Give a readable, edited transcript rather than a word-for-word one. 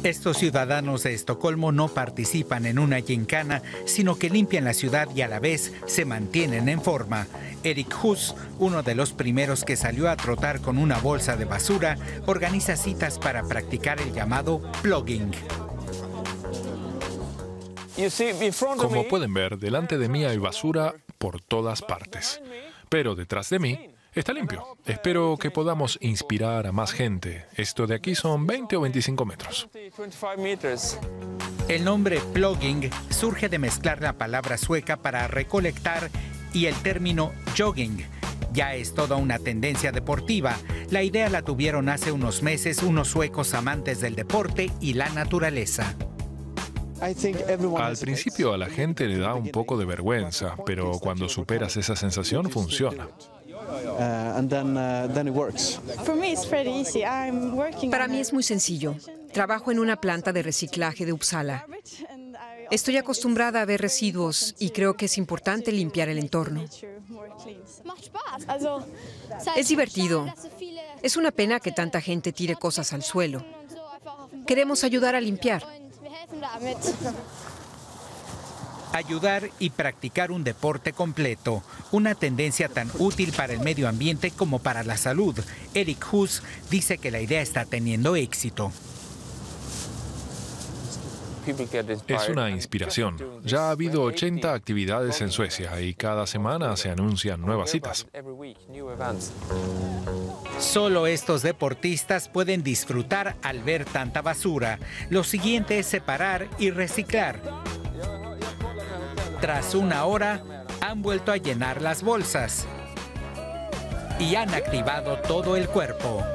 Estos ciudadanos de Estocolmo no participan en una gincana, sino que limpian la ciudad y a la vez se mantienen en forma. Erik Hus, uno de los primeros que salió a trotar con una bolsa de basura, organiza citas para practicar el llamado plogging. Como pueden ver, delante de mí hay basura por todas partes, pero detrás de mí está limpio. Espero que podamos inspirar a más gente. Esto de aquí son 20 o 25 metros. El nombre plogging surge de mezclar la palabra sueca para recolectar y el término jogging. Ya es toda una tendencia deportiva. La idea la tuvieron hace unos meses unos suecos amantes del deporte y la naturaleza. Al principio a la gente le da un poco de vergüenza, pero cuando superas esa sensación funciona. Para mí es muy sencillo. Trabajo en una planta de reciclaje de Uppsala. Estoy acostumbrada a ver residuos y creo que es importante limpiar el entorno. Es divertido. Es una pena que tanta gente tire cosas al suelo. Queremos ayudar a limpiar. Ayudar y practicar un deporte completo, una tendencia tan útil para el medio ambiente como para la salud. Erik Hus dice que la idea está teniendo éxito. Es una inspiración. Ya ha habido 80 actividades en Suecia y cada semana se anuncian nuevas citas. Solo estos deportistas pueden disfrutar al ver tanta basura. Lo siguiente es separar y reciclar. Tras una hora, han vuelto a llenar las bolsas y han activado todo el cuerpo.